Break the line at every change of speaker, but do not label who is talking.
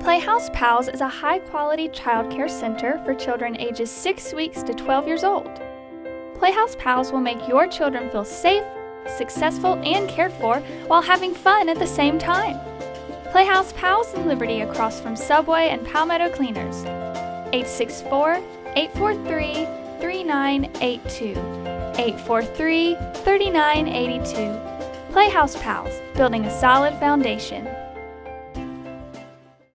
Playhouse Pals is a high-quality childcare center for children ages 6 weeks to 12 years old. Playhouse Pals will make your children feel safe, successful, and cared for while having fun at the same time. Playhouse Pals in Liberty across from Subway and Palmetto Cleaners. 864-843-3982. 843-3982. Playhouse Pals, building a solid foundation.